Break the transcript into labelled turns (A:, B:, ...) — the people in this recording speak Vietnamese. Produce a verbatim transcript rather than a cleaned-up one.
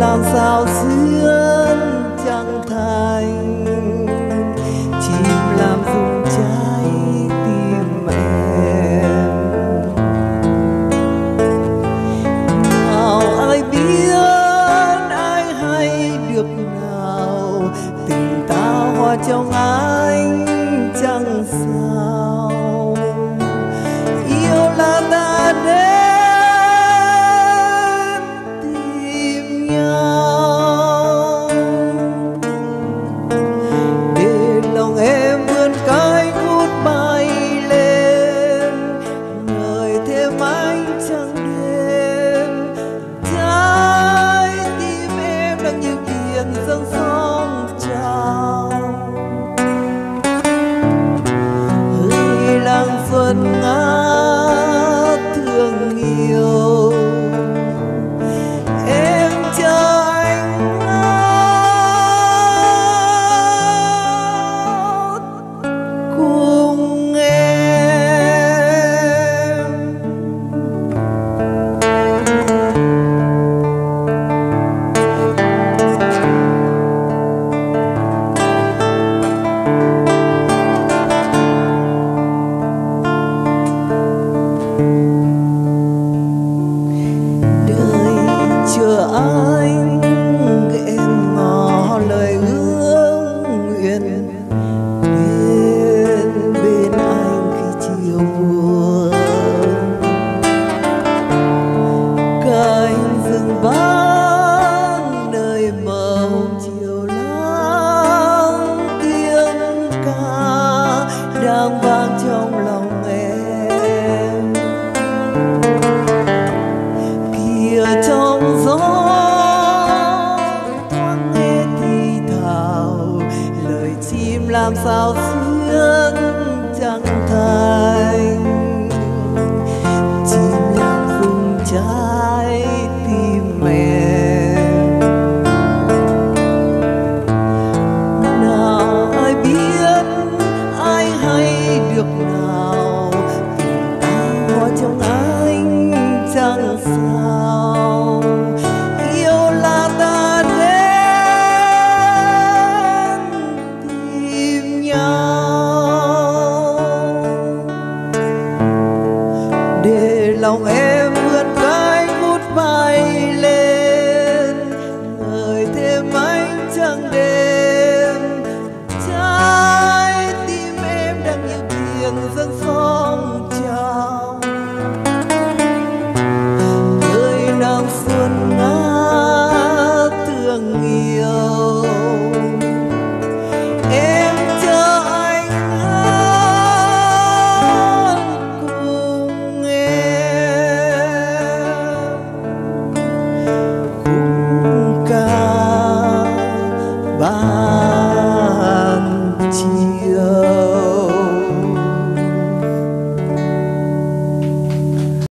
A: làm sao xuyên chẳng thành, chim làm rung trái tim em. Nào ai biết ai hay được nào, tình ta hoa trong anh chẳng sao. Yêu là ta đến tìm nhau, để lòng em vươn cánh vút bay lên, ngời thêm ánh trăng đêm. Trái tim em đang như biển dâng sóng trào, hỡi làng xuân ngát thương yêu. Em chờ anh ngát cùng em. Đời chờ anh, em ngỏ lời ước nguyện đến bên anh khi chiều buồn. Cánh rừng vắng nơi mờ chiều lắng, tiếng ca đang vang trong lòng em. Kìa trong gió thoáng nghe thì thào, lời chim làm sao xuyên chẳng thành.